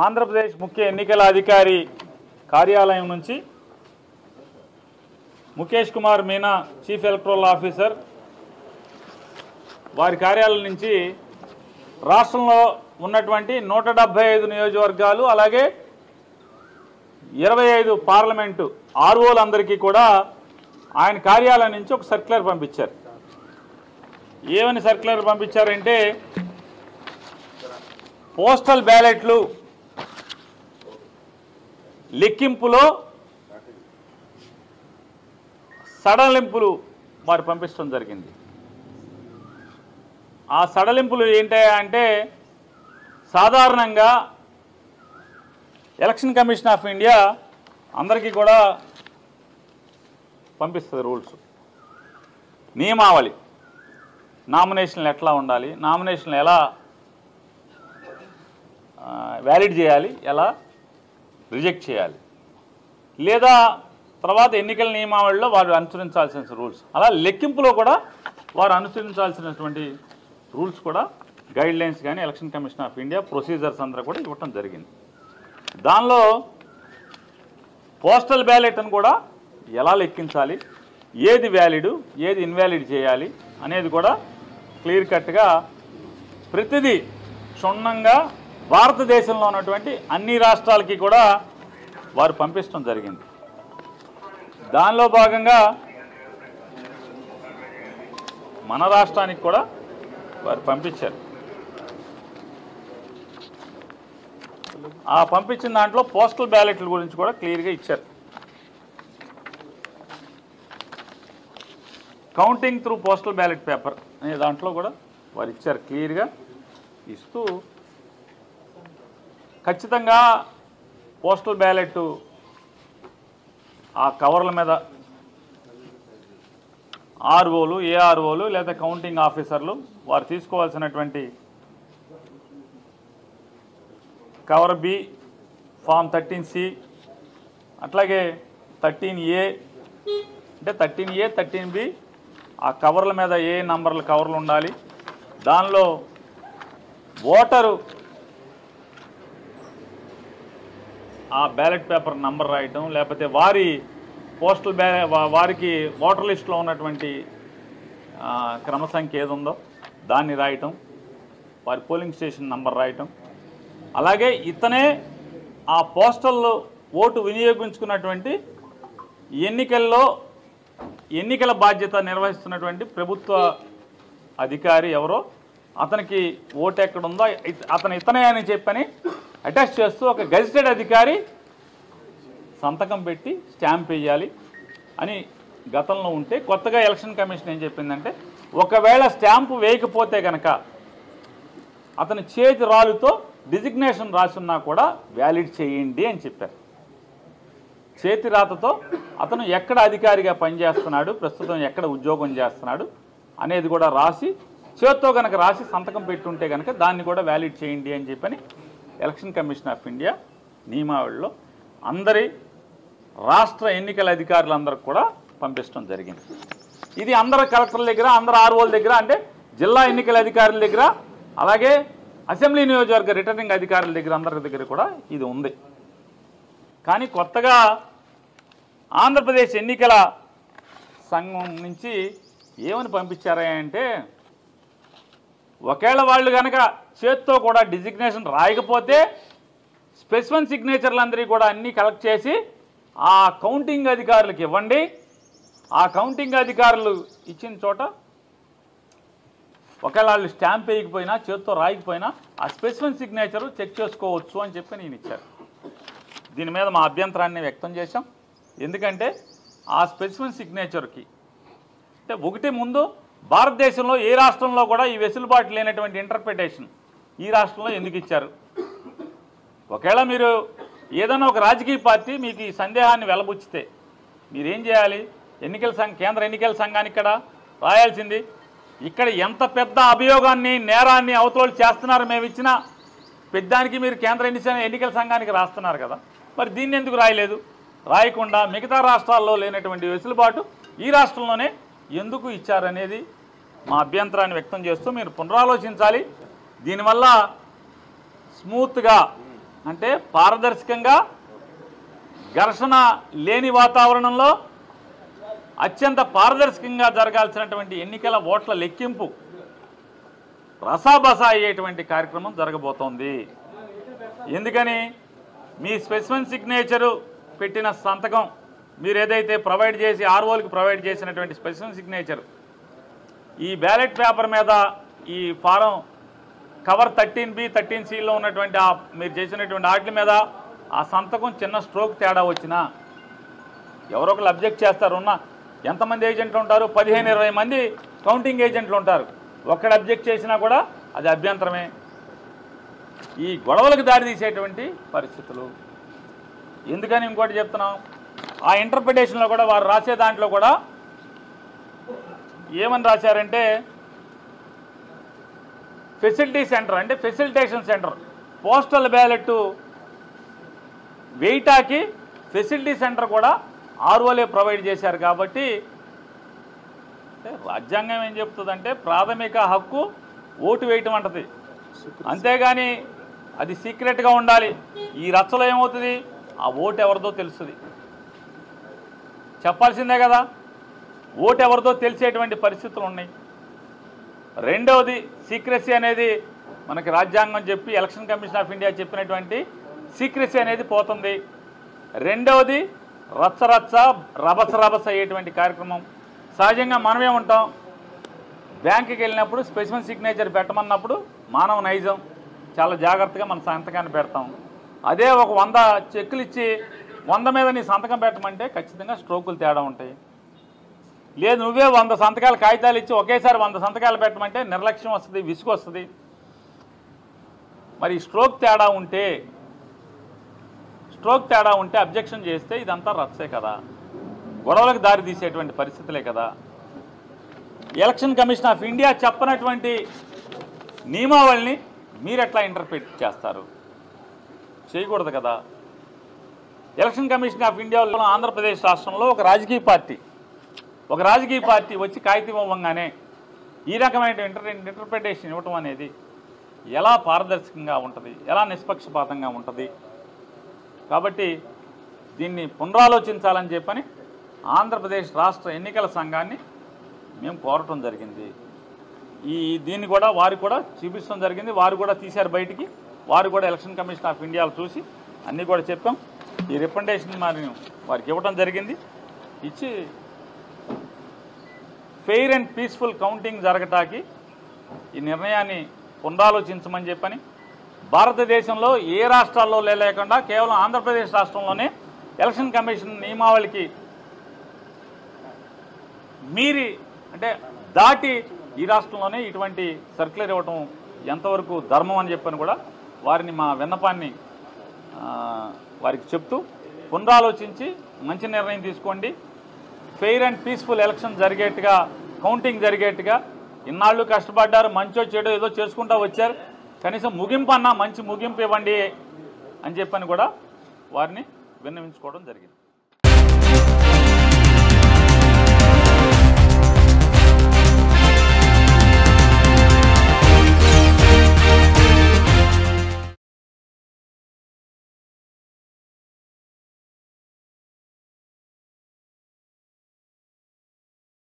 ఆంధ్రప్రదేశ్ ముఖ్య ఎన్నికల అధికారి కార్యాలయం నుంచి Mukesh Kumar Meena chief electoral officer వారి కార్యాలయం నుంచి రాష్ట్రంలో ఉన్నటువంటి 175 నియోజకవర్గాలు అలాగే 25 పార్లమెంటు ఆర్ఓలందరికీ కూడా ఆయన కార్యాలయం నుంచి ఒక సర్క్యులర్ పంపించారు. ఏమని సర్క్యులర్ పంపించారంటే పోస్టల్ బ్యాలెట్లు లెక్కింపులో సడలింపులు వారు పంపించడం జరిగింది. ఆ సడలింపులు ఏంటంటే సాధారణంగా ఎలక్షన్ కమిషన్ ఆఫ్ ఇండియా అందరికీ కూడా పంపిస్తుంది రూల్స్, నియమావళి, నామినేషన్లు ఎట్లా ఉండాలి, నామినేషన్లు ఎలా వ్యాలిడ్ చేయాలి, ఎలా రిజెక్ట్ చేయాలి, లేదా తర్వాత ఎన్నికల నియమావళిలో వారు అనుసరించాల్సిన రూల్స్, అలా లెక్కింపులో కూడా వారు అనుసరించాల్సినటువంటి రూల్స్ కూడా గైడ్ లైన్స్ కానీ election commission of India procedures అందరూ కూడా ఇవ్వటం జరిగింది. దానిలో పోస్టల్ బ్యాలెట్ అని కూడా ఎలా లెక్కించాలి, ఏది వ్యాలిడ్ ఏది ఇన్వాలిడ్ చేయాలి అనేది కూడా క్లియర్ కట్గా ప్రతిదీ క్షుణ్ణంగా భారతదేశంలో ఉన్నటువంటి అన్ని రాష్ట్రాలకి కూడా వారు పంపించడం జరిగింది. దానిలో భాగంగా మన రాష్ట్రానికి కూడా వారు పంపించారు. ఆ పంపించిన దాంట్లో పోస్టల్ బ్యాలెట్ల గురించి కూడా క్లియర్గా ఇచ్చారు. Counting through postal ballot paper అనే దాంట్లో కూడా వారు ఇచ్చారు. క్లియర్గా ఇస్తూ ఖచ్చితంగా పోస్టల్ బ్యాలెట్ ఆ కవర్ల మీద ఆర్ఓలు, ఏఆర్ఓలు లేదా కౌంటింగ్ ఆఫీసర్లు వారు తీసుకోవాల్సినటువంటి కవర్ బి, ఫామ్ 13C, అట్లాగే 13A అంటే 13A 13B ఆ కవర్ల మీద ఏ నంబర్ల కవర్లు ఉండాలి, దానిలో ఓటరు ఆ బ్యాలెట్ పేపర్ నంబర్ రాయటం, లేకపోతే వారి పోస్టల్ వారికి ఓటర్ లిస్టులో ఉన్నటువంటి క్రమ సంఖ్య ఏది ఉందో దాన్ని రాయటం, వారి పోలింగ్ స్టేషన్ నంబర్ రాయటం, అలాగే ఇతనే ఆ పోస్టల్లో ఓటు వినియోగించుకున్నటువంటి ఎన్నికల బాధ్యత నిర్వహిస్తున్నటువంటి ప్రభుత్వ అధికారి ఎవరో అతనికి ఓటు ఎక్కడుందో ఇతనే అని చెప్పని అటాచ్ చేస్తూ ఒక గెజిటెడ్ అధికారి సంతకం పెట్టి స్టాంప్ వేయాలి అని గతంలో ఉంటే, కొత్తగా ఎలక్షన్ కమిషన్ ఏం చెప్పిందంటే ఒకవేళ స్టాంపు వేయకపోతే కనుక అతని చేతి రాలుతో డిజిగ్నేషన్ రాసున్నా కూడా వ్యాలిడ్ చేయండి అని చెప్పారు. చేతి రాతతో అతను ఎక్కడ అధికారిగా పనిచేస్తున్నాడు, ప్రస్తుతం ఎక్కడ ఉద్యోగం చేస్తున్నాడు అనేది కూడా రాసి చేత్తో కనుక రాసి సంతకం పెట్టుంటే కనుక దాన్ని కూడా వ్యాలిడ్ చేయండి అని చెప్పని ఎలక్షన్ కమిషన్ ఆఫ్ ఇండియా నియమావళిలో అందరి రాష్ట్ర ఎన్నికల అధికారులందరికీ కూడా పంపించడం జరిగింది. ఇది అందరు కలెక్టర్ల దగ్గర, అందరు ఆర్ఓల దగ్గర, అంటే జిల్లా ఎన్నికల అధికారుల దగ్గర, అలాగే అసెంబ్లీ నియోజకవర్గ రిటర్నింగ్ అధికారుల దగ్గర అందరి దగ్గర కూడా ఇది ఉంది. కానీ కొత్తగా ఆంధ్రప్రదేశ్ ఎన్నికల సంఘం నుంచి ఏమని పంపించారా అంటే ఒకవేళ వాళ్ళు కనుక చేత్తో కూడా డిజిగ్నేషన్ రాయకపోతే స్పెసిఫిక్ సిగ్నేచర్లందరికీ కూడా అన్నీ కలెక్ట్ చేసి ఆ కౌంటింగ్ అధికారులకు ఇవ్వండి. ఆ కౌంటింగ్ అధికారులు ఇచ్చిన చోట ఒకవేళ వాళ్ళు స్టాంప్ వేయకపోయినా చేత్తో రాయకపోయినా ఆ స్పెసిఫిక్ సిగ్నేచరు చెక్ చేసుకోవచ్చు అని చెప్పి నేను ఇచ్చారు. దీని మీద మా అభ్యంతరాన్ని వ్యక్తం చేశాం. ఎందుకంటే ఆ స్పెసిఫిక్ సిగ్నేచర్కి అంటే ఒకటి ముందు భారతదేశంలో ఏ రాష్ట్రంలో కూడా ఈ వెసులుబాటు లేనటువంటి ఇంటర్ప్రిటేషన్ ఈ రాష్ట్రంలో ఎందుకు ఇచ్చారు? ఒకవేళ మీరు ఏదైనా ఒక రాజకీయ పార్టీ మీకు ఈ సందేహాన్ని వెలబుచ్చితే మీరేం చేయాలి? కేంద్ర ఎన్నికల సంఘానికి ఇక్కడ రాయాల్సింది. ఇక్కడ ఎంత పెద్ద అభియోగాన్ని, నేరాన్ని అవతల చేస్తున్నారు మేము ఇచ్చిన పెద్దానికి మీరు కేంద్ర ఎన్నికల సంఘానికి రాస్తున్నారు కదా, మరి దీన్ని ఎందుకు రాయలేదు? రాయకుండా మిగతా రాష్ట్రాల్లో లేనటువంటి వెసులుబాటు ఈ రాష్ట్రంలోనే ఎందుకు ఇచ్చారనేది మా అభ్యంతరాన్ని వ్యక్తం చేస్తూ మీరు పునరాలోచించాలి. దీనివల్ల స్మూత్గా అంటే పారదర్శకంగా ఘర్షణ లేని వాతావరణంలో అత్యంత పారదర్శకంగా జరగాల్సినటువంటి ఎన్నికల ఓట్ల లెక్కింపు రసాబసా అయ్యేటువంటి కార్యక్రమం జరగబోతోంది. ఎందుకని మీ స్పెసిఫిక్ సిగ్నేచరు పెట్టిన సంతకం మీరు ఏదైతే ప్రొవైడ్ చేసి ఆర్ఓలకు ప్రొవైడ్ చేసినటువంటి స్పెసిఫిక్ సిగ్నేచర్ ఈ బ్యాలెట్ పేపర్ మీద ఈ ఫారం కవర్ 13B 13Cలో ఉన్నటువంటి మీరు చేసినటువంటి వాటి మీద ఆ సంతకం చిన్న స్ట్రోక్ తేడా వచ్చినా ఎవరో ఒకరు అబ్జెక్ట్ చేస్తారు. ఎంతమంది ఏజెంట్లు ఉంటారు? 15-20 మంది కౌంటింగ్ ఏజెంట్లు ఉంటారు. ఒక్కడ అబ్జెక్ట్ చేసినా కూడా అది అభ్యంతరమే. ఈ గొడవలకు దారి తీసేటువంటి పరిస్థితులు. ఎందుకని ఇంకోటి చెప్తున్నాం, ఆ ఇంటర్ప్రిటేషన్లో కూడా వారు రాసే దాంట్లో కూడా ఏమని రాశారంటే ఫెసిలిటీ సెంటర్ అంటే ఫెసిలిటేషన్ సెంటర్, పోస్టల్ బ్యాలెట్ వెయిటాకి ఫెసిలిటీ సెంటర్ కూడా ఆర్ఓలే ప్రొవైడ్ చేశారు. కాబట్టి రాజ్యాంగం ఏం చెప్తుందంటే ప్రాథమిక హక్కు ఓటు వేయటం అంటది, అంతేగాని అది సీక్రెట్గా ఉండాలి. ఈ రచ్చలో ఏమవుతుంది, ఆ ఓటు ఎవరిదో తెలుస్తుంది, చెప్పాల్సిందే కదా. ఓటు ఎవరిదో తెలిసేటువంటి పరిస్థితులు ఉన్నాయి. రెండవది సీక్రెసీ అనేది మనకి రాజ్యాంగం చెప్పి ఎలక్షన్ కమిషన్ ఆఫ్ ఇండియా చెప్పినటువంటి సీక్రెసీ అనేది పోతుంది. రెండవది రచ్చరచ్చ రభస అయ్యేటువంటి కార్యక్రమం. సహజంగా మనమే ఉంటాం, బ్యాంకుకి వెళ్ళినప్పుడు స్పెసిఫిక్ సిగ్నేచర్ పెట్టమన్నప్పుడు మానవ నైజం చాలా జాగ్రత్తగా మన సంతకాన్ని పెడతాం. అదే ఒక 100 చెక్కులు ఇచ్చి 100 మీద నీ సంతకం పెట్టమంటే ఖచ్చితంగా స్ట్రోకులు తేడా ఉంటాయి. లేదు నువ్వే 100 సంతకాలు కాగితాలు ఇచ్చి ఒకేసారి 100 సంతకాలు పెట్టమంటే నిర్లక్ష్యం వస్తుంది, విసుగు వస్తుంది. మరి స్ట్రోక్ తేడా ఉంటే అబ్జెక్షన్ చేస్తే ఇదంతా రచ్చే కదా, గొడవలకు దారి తీసేటువంటి పరిస్థితులే కదా. ఎలక్షన్ కమిషన్ ఆఫ్ ఇండియా చెప్పనటువంటి నియమావళిని మీరు ఎట్లా ఇంటర్ప్రిట్ చేస్తారు? చేయకూడదు కదా. ఎలక్షన్ కమిషన్ ఆఫ్ ఇండియాలో ఆంధ్రప్రదేశ్ రాష్ట్రంలో ఒక రాజకీయ పార్టీ వచ్చి కాగితం ఇవ్వగానే ఈ రకమైన ఇంటర్ప్రిటేషన్ ఇవ్వటం అనేది ఎలా పారదర్శకంగా ఉంటుంది, ఎలా నిష్పక్షపాతంగా ఉంటుంది? కాబట్టి దీన్ని పునరాలోచించాలని చెప్పని ఆంధ్రప్రదేశ్ రాష్ట్ర ఎన్నికల సంఘాన్ని మేము కోరటం జరిగింది. దీన్ని కూడా వారు కూడా చూపించడం జరిగింది. వారు కూడా తీశారు బయటికి. వారు కూడా ఎలక్షన్ కమిషన్ ఆఫ్ ఇండియాలో చూసి అన్నీ కూడా చెప్పాం. ఈ రికమెండేషన్ మరి వారికి ఇవ్వడం జరిగింది. ఇచ్చి ఫెయిర్ అండ్ పీస్ఫుల్ కౌంటింగ్ జరగటానికి ఈ నిర్ణయాన్ని పునరాలోచించమని చెప్పని, భారతదేశంలో ఏ రాష్ట్రాల్లో లేకుండా కేవలం ఆంధ్రప్రదేశ్ రాష్ట్రంలోనే ఎలక్షన్ కమిషన్ నియమావళికి మీరి అంటే దాటి ఈ రాష్ట్రంలోనే ఇటువంటి సర్క్యులర్ ఇవ్వటం ఎంతవరకు ధర్మం అని చెప్పని కూడా వారిని మా విన్నపాన్ని వారికి చెప్తూ పునరాలోచించి మంచి నిర్ణయం తీసుకోండి. ఫెయిర్ అండ్ పీస్ఫుల్ ఎలక్షన్ జరిగేట్టుగా, కౌంటింగ్ జరిగేట్టుగా ఇన్నాళ్ళు కష్టపడ్డారు, మంచో చెడో ఏదో చేసుకుంటూ వచ్చారు, కనీసం ముగింపు అన్నా మంచి ముగింపు ఇవ్వండి అని చెప్పని కూడా వారిని విన్నవించుకోవడం జరిగింది.